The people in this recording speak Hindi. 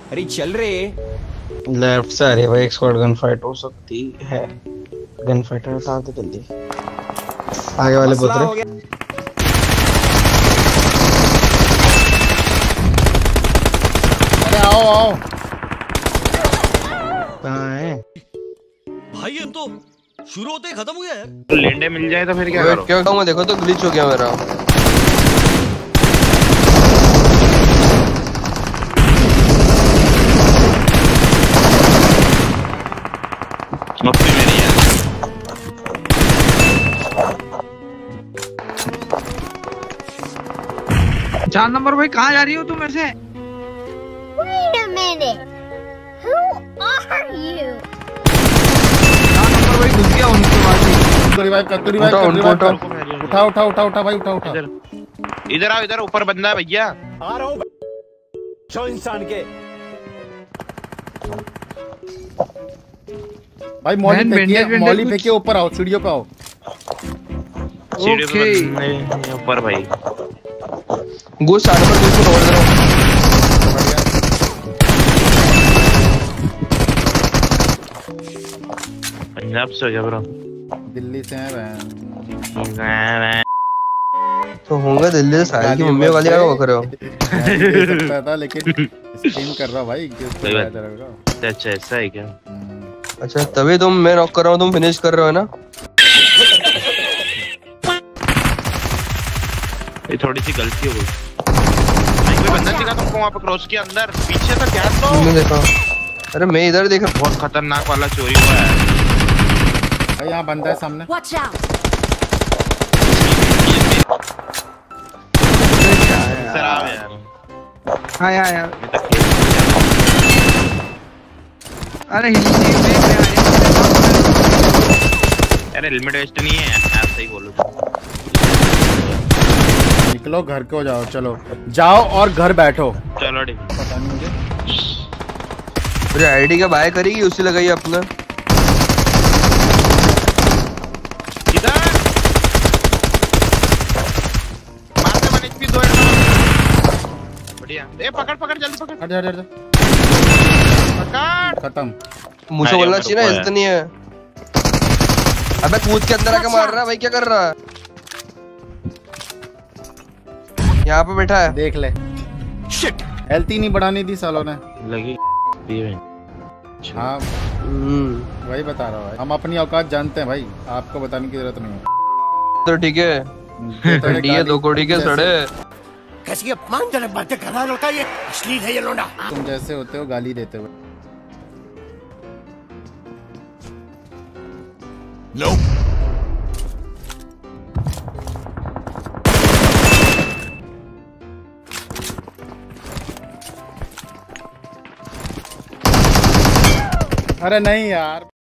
अरे चल रे। लेफ्ट से आ रही है भाई, एक स्क्वाड गन फाइट हो सकती है। गन फाइटर उतार दे जल्दी, आगे वाले मसला हो पुतरे। गया। अरे आओ आओ। कहाँ है भाई ये तो शुरू होते ही खत्म हो गया यार। तो लेंडे मिल जाए तो फिर क्या वेट करो? क्या कहूँगा, देखो तो ग्लिच हो गया मेरा। मक्खी मेरी है। चार नंबर भाई कहाँ जा रही हो तुम ऐसे? Wait a minute. Who are you? चार नंबर भाई घुस गया उनके पास ही। कतुरी भाई उठा उठा उठा उठा भाई उठा उठा। इधर आओ, इधर ऊपर बंदा है भैया। आ रहा हूँ शो इंसान के। भाई मौली फेंकिए ऊपर आओ, सीढ़ियों पे आओ। सीढ़ी पे बंदे ऊपर भाई। घुस सारे पर घुस को कवर करो। पंजाब से हो गया ब्रो। दिल्ली से हैं तो होंगे दिल्ली से। साहिल की मम्मी वाली आगे वो करो। सकता था लेकिन स्ट्रीम कर रहा भाई। अच्छा ऐसा है क्या? अच्छा तभी तुम, मैं नॉक कर रहा हूँ तुम फिनिश कर रहे हो ना। ये थोड़ी सी गलती हो गई। कोई बंदा दिखा तुमको वहाँ पे क्रॉस के अंदर पीछे से क्या तो? तुमने देखा? अरे मैं इधर देख रहा। बहुत खतरनाक वाला चोरी हुआ है भाई, यहाँ बंदा है सामने। Watch out. सर आओ यार। हाँ यार। मैं तो खेल। अरे अरे हेलमेट वेस्ट नहीं है यार, सही बोलो तो। निकलो घर को जाओ, चलो जाओ और घर बैठो। चलो ठीक। पता नहीं मुझे। अरे आईडी का बाय करेगी उसी लगाइए अपना। इधर मारते बन एचपी 2 बढ़िया। ए पकड़ पकड़ जल्दी पकड़। हट हट हट। पकड़। खत्म। मुझे बोलना चाहिए ना, हेल्थ नहीं है। अबे कूद के अंदर आके मार रहा है भाई, क्या कर रहा है? यहाँ पे बैठा है। देख ले। शिट। हेल्थ ही नहीं बढ़ानी थी सालों ने। लगी हाँ वही बता रहा हूँ भाई। हम अपनी औकात जानते हैं भाई, आपको बताने की जरूरत नहीं है। तो ठीक है, ये 2 कोड़ी के सड़े। कैसी अपमानजनक बातें कर रहा है लड़का, ये अश्लील है ये लोंडा। तुम जैसे होते हो गाली देते हुए। नो अरे नहीं यार।